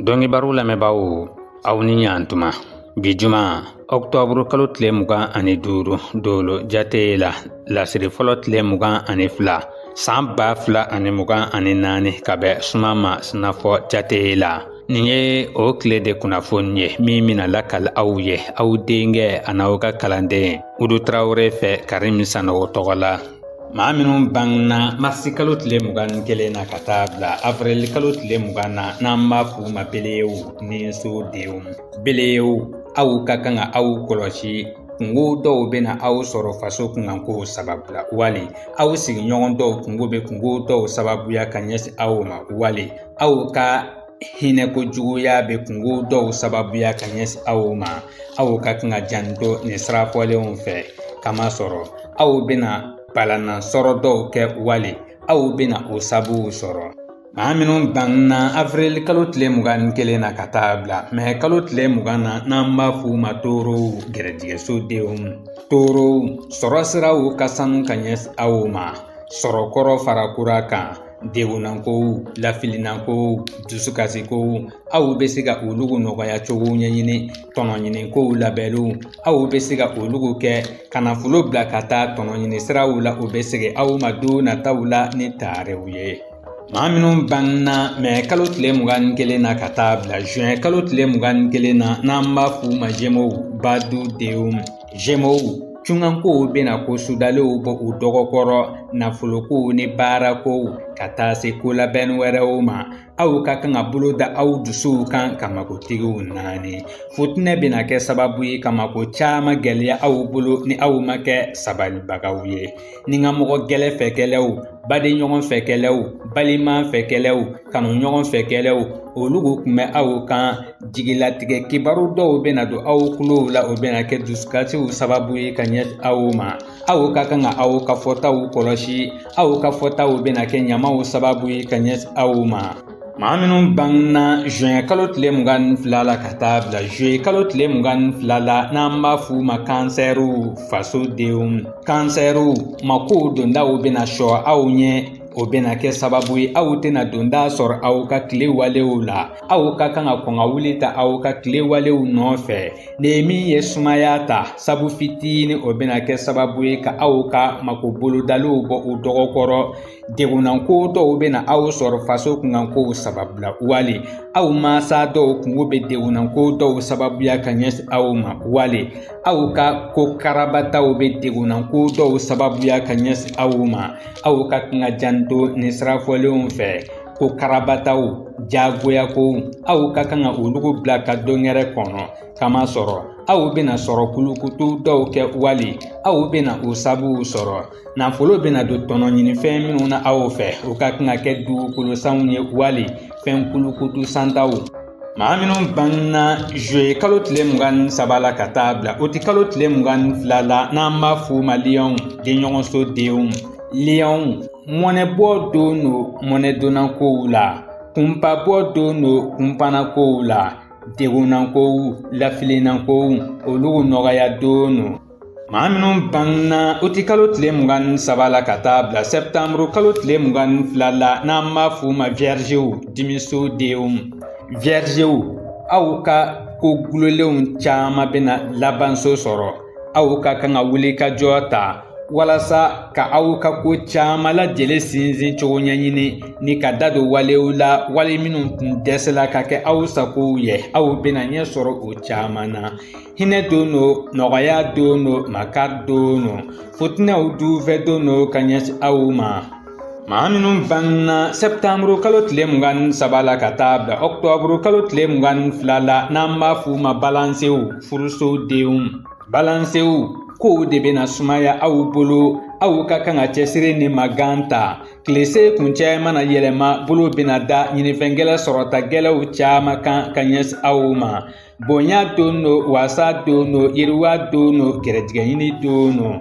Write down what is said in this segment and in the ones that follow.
Dongi barula me bawo awni yantuma bijuma octobre kalo tle mugan ani duru dolo jatela lasiri folo tle mugan ani fla samba fla ani mugan ani nani kabe sumama snafo jatela niye o kle de kunafonye mimina lakal awye awdenge anawga kalande udu trawre fe karim sano togola Maaminun bangna marsi kalo tile mugan kelen na katabla avril kalo tile mugan na namba fuma belewu ni so deum belewu aw kakanga aw koloshi kungo dɔw bena aw sɔrɔ faso kunganko sababula wali aw sigiɲɔgɔn dɔw kungo be kungo dɔw sababuya ka ɲɛsi aw ma wali aw ka hinɛko juguya be kungo dɔw sababuya ka ɲɛsi aw ma aw ka kan ka janto ni sirafɔlenw fɛ kama sɔrɔ aw bena balana sɔrɔ dɔw kɛ wali aw bena o sabu sɔrɔ maa minnu bangna avril kalo tile mugan kelen na ka taa bila mɛ kalo tile mugan na n'an b'a f'u ma toorow gɛrɛjɛgɛsodenw toorow sɔrɔ siraw ka sanu ka ɲɛsi aw ma sɔrɔ kɔrɔ fara kura kan degunankow lafilinankow dusukasikow aw be se ka olugu nɔgɔya cogo ɲɛɲini tɔnɔɲinikow labɛnliw aw be se ka olugu kɛ ka nafolo bila ka taa tɔnɔɲini siraw la o be segi aw ma don nataw la ni taarew ye maa minnu bangna mɛ kalo tile mugan kelen na ka taa bila juin kalo tile mugan kelen na n'an b'a f'u ma jemow badudenw jemow cungankow bena ko sudalew bɔ u dɔgɔkɔrɔ nafolokow ni baarakow ka taa se ko labɛnni wɛrɛw ma aw ka kan ka bolo da aw dusuw kan ka makotigiw naani futinɛ bena kɛ sababu ye ka mako caaman gwɛlɛya aw bolo ni aw ma kɛ sabalibagaw ye ni ka mɔgɔ gɛlɛ fɛkɛlɛw badenɲɔgɔn fɛkɛlɛw balima fɛkɛlɛw kanuɲɔgɔn fɛkɛlɛw olugu kun bɛ aw kan jigilatigɛ kibaru dɔw bena don aw kulow la o bena kɛ dusukasiw sababu ye ka ɲɛsi aw ma aw ka kan ka aw ka fɔtaw kɔlɔsi aw ka fɔtaw bena kɛ ɲamaw sababu ye ka ɲɛsi aw ma maa minnu bangna juin kalo tile mugan fila la ka taa bila juillet kalo tile mugan fila la n'an b'a f'u ma kansɛriw fasodenw kansɛriw makow dondaw bena sɔ aw ɲɛ o bena kɛ sababu ye aw tena donda sɔrɔ aw ka tile walew la aw ka kan ka kɔn ka wuli ta aw ka tile walew nɔfɛ ni min ye sumaya ta sabu fitini o bena kɛ sababu ye ka aw ka mako bolodaliw bɔ u dɔgɔkɔrɔ degunanko dɔw bena aw sɔrɔ faso kungankow sababula wali aw masa dɔw kungo be degunanko dɔw sababuya ka ɲɛsi aw ma wali aw ka ko karabataw be degunanko dɔw sababuya ka ɲɛsi aw ma aw ka kan ka janto ni sirafɔlenw fɛ ko karabataw jagoyakow aw ka kan ka olugu bila ka dɔngɛrɛ kɔnɔ kama sɔrɔ aw bena sɔrɔ kulukutu dɔw kɛ wali aw bena o sabuw sɔrɔ nafolo bena don tɔnɔɲinifɛn minnu na aw fɛ o ka kan ka kɛ dugukolosanw ye wali fɛn kulukutu santaw maa minnu bangna juillet kalo tile mugan saba la ka taa bila o ti kalo tile mugan fila la n'an b'a f'u ma liyɔnw denɲɔgɔnsodenw liyɔnw mɔnɛbɔ don no mɔnɛdonnakow la kunpabɔ don no kunpanakow la degunankow lafilinankow olugu nɔgɔya don no maa minnu bangna o ti kalo tile mugan saba la ka taa bila septembre kalo tile mugan fila la n'an b'a f'u ma viergew dimisodenw viergew aw ka ko gulolenw caaman bena labanso sɔrɔ aw ka kan ka wuli ka jɔ ta walasa ka aw ka ko caaman lajɛlen sinsin cogo ɲɛɲini ni ka da don walew la wale minnu tun dɛsɛla ka kɛ aw sagow ye aw bena ɲɛ sɔrɔ o caaman na hinɛ don no nɔgɔya don no makari don no futinɛw dufɛ don no ka ɲɛsi aw ma maa minnu bangna septembre kalo tile mugan saba la ka taa bila octobre kalo tile mugan fila la n'an b'a f'u ma balansew furusodenw balansew kow de bena sumaya aw bolo aw ka kan ka cɛsiri ni magan ta tilese kuncɛ mana yɛlɛma bolo bena da ɲinifɛngɛlɛ sɔrɔta gɛlɛw caaman kan ka ɲɛsi aw ma bonya don no wasa don no yiriwa don no gɛrɛjɛgɛɲini don no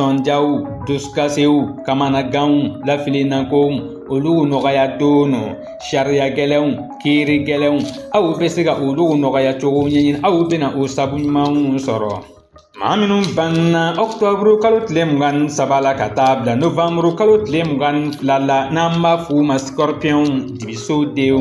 sɔnjaw dusukasew kamanaganw lafilinankow olugu nɔgɔya don no sariya gɛlɛnw kiiri gɛlɛnw aw be se ka olugu nɔgɔya cogo ɲɛɲini aw bena o sabu ɲumanw sɔrɔ maa minnu bangna octobre kalo tile mugan saba la ka taa bila novembre kalo tile mugan fila la n'an b'a f'u ma scorpion dibisodenw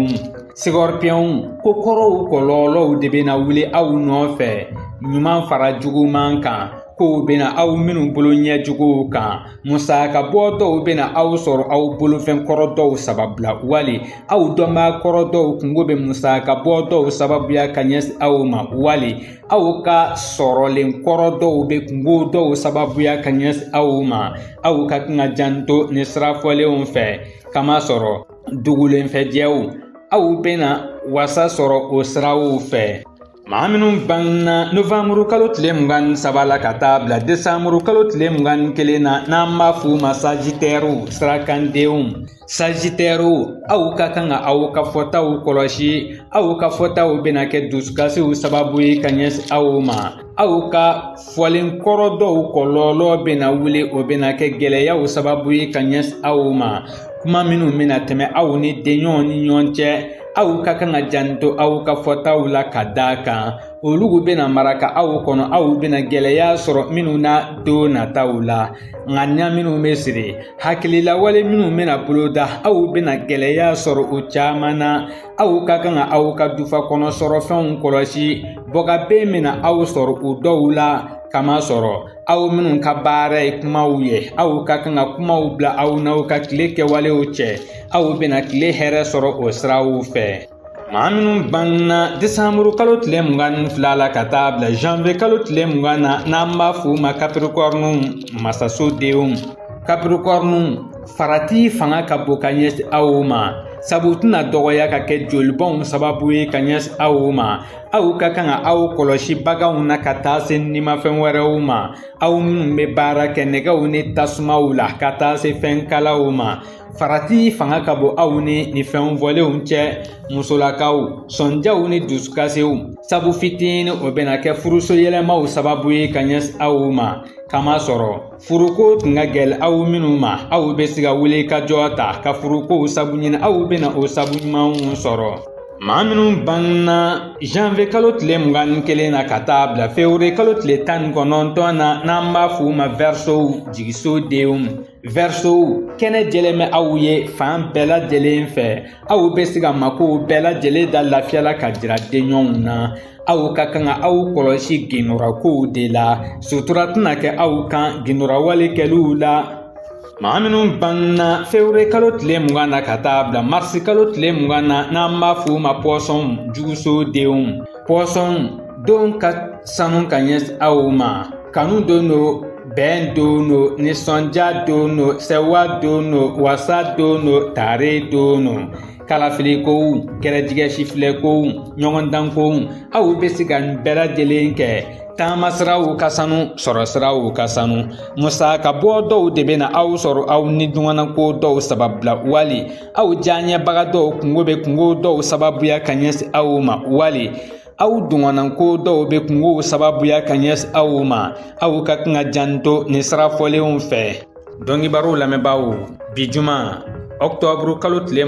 sigɔrpiɛnw kokɔrɔw kɔlɔlɔw de bena wuli aw nɔfɛ ɲuman fara juguman kan kow bena aw minnu bolo ɲɛ juguw kan musaka bɔ dɔw bena aw sɔrɔ aw bolofɛn kɔrɔ dɔw sababula wali aw dɔnbaa kɔrɔ dɔw kungo be musaka bɔ dɔw sababuya ka ɲɛsi aw ma wali aw ka sɔrɔlen kɔrɔ dɔw be kungo dɔw sababuya ka ɲɛsi aw ma aw ka kan ka janto ni sirafɔlenw fɛ kama sɔrɔ dugulenfɛjɛw aw bena wasa sɔrɔ o siraw fɛ. Maa minnu banna Novamburu kalo tile 23 la ka taa bila Desanburu kalo tile 21 na n'an b'a f'u ma Sagitɛriw sirakandenw. Sagitɛriw aw ka kan ka aw ka fɔtaw kɔlɔsi aw ka fɔtaw bena kɛ dusukasiw sababu ye ka ɲɛsi aw ma aw ka fɔlen kɔrɔ dɔw kɔlɔlɔ bena wuli o bena kɛ gwɛlɛyaw sababu ye ka ɲɛsi aw ma kuma minnu bena tɛmɛ aw ni denɲɔgɔnw ni ɲɔgɔn cɛ aw ka kan ka janto aw ka fɔtaw la ka daa kan olugu bena maraka aw kɔnɔ aw bena gwɛlɛya sɔrɔ minnu na don nataw la ŋaniya minnu be siri hakililawale minnu bena boloda aw bena gwɛlɛya sɔrɔ o caaman na aw ka kan ka aw ka dufa kɔnɔ sɔrɔfɛnw kɔlɔsi bɔgaben bena aw sɔrɔ o dɔw la kama sɔrɔ aw minnu ka baara ye kumaw ye aw ka kan ka kumaw bila aw n'aw ka tile kɛwalew cɛ aw bena tile hɛrɛ sɔrɔ o siraw fɛ. Maa minnu banna Desanburu kalo tile 22 la ka taa bila Janvier kalo tile 20 na n'an b'a f'u ma Capricorne masasodenw. Capricorne farati fanga ka bon ka ɲɛsi aw ma sabu tɛna dɔgɔya ka kɛ jolibɔnw sababu ye ka ɲɛsi aw ma aw ka kan ka aw kɔlɔsi baganw na ka taa se nimafɛn wɛrɛw ma aw minnu be baara kɛ nɛgɛw ni tasumaw la ka taa se fɛnkalaw ma farati fanga ka bon aw ni fɛn fɔlenw cɛ musolakaw sɔnjaw ni dusukasiw sabu fitini o bena kɛ furuso yɛlɛmaw sababu ye ka ɲɛsi aw ma kama sɔrɔ furuko tun ka gɛlɛ aw minnu ma aw be se ka wuli ka jɔ ta ka furukow sabu ɲini aw bena o sabu ɲumanw sɔrɔ. Maa minnu banna Janvier kalo tile 21 na ka taa bila Février kalo tile 19 na n'an b'a f'u ma Verseau jigisodenw. Verseau kɛnɛ jɛlɛmɛ aw ye fan bɛɛ lajɛlen fɛ aw be se ka makow bɛɛ lajɛlen da lafiya la ka jira denɲɔgɔnw na aw ka kan ka aw kɔlɔsi ginorakow de la sutura tɛna kɛ aw kan ginorawale kɛliw la. Maa minnu banna Février kalo tile 20 na ka taa bila Mars kalo tile 20 na n'an b'a f'u ma Poisson jugusodenw. Poisson don ka sanu ka ɲɛsi aw ma kanu don no bɛn don no nisɔndiya don no sɛwa don no wasa don no tare don no kalafilikow gɛrɛjigɛ sifilɛkow ɲɔgɔndankow aw be se ka nin bɛɛ lajɛlen kɛ taama siraw ka sanu sɔrɔ siraw ka sanu musaka bɔ dɔw de bena aw sɔrɔ aw ni duŋanako dɔw sababula wali aw jaɲɛbaga dɔw kungo be kungo dɔw sababuya ka ɲɛsi aw ma wali aw duŋanako dɔw be kungow sababuya ka ɲɛsi aw ma aw ka kan ka janto ni sirafɔlenw fɛ. Dɔnkibarow lamɛnbaaw bi juma Octobre kalo tile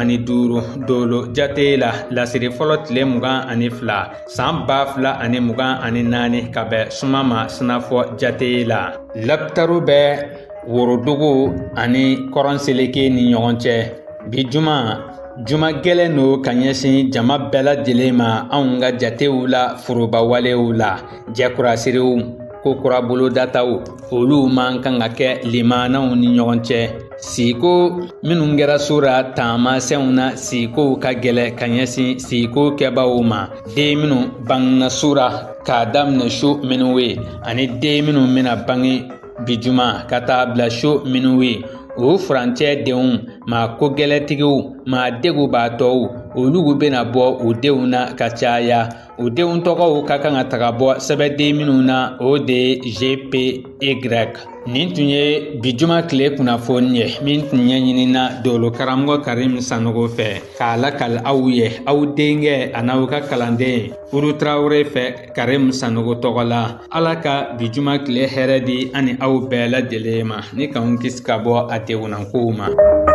25 dolo jate la lasiri fɔlɔ tile 22 san 2024 ka bɛn suma ma sinafɔ jate la laptaru bɛ worodogo ani kɔrɔnseleke ni ɲɔgɔn cɛ bi juma gɛlɛn no ka ɲɛsin jama bɛɛ lajɛlen ma anw ka jatew la foroba walew la jɛkurasiriw kokura bolo dataw olu man kan ka kɛ limanaw ni ɲɔgɔn cɛ siko minnu kɛra sora taamasɛnw na sikow ka gɛlɛ ka ɲɛsin siko kɛbaw ma den minnu bangena sora k'a daminɛ so minnu ye ani den minnu bena bange bijuma ka taa bila so minnu ye o furancɛ denw maa ko gɛlɛtigiw maa degu baatɔw olugu bena bɔ o denw na ka caya o denw tɔgɔw ka kan ka taga bɔ sɛbɛden minnu na o de GPY nin tun ye bijuma tile kunnafoni ye min tun ɲɛɲinina dolo karamɔgɔ Karim Sanogo fɛ k'a lakali aw ye aw denkɛ a n'aw ka kalanden Udu Traore fɛ Karim Sanogo tɔgɔ la Ala ka bijuma tile hɛrɛ di ani aw bɛɛ lajɛlen ma ni k'anw kisi ka bɔ a degunankow ma.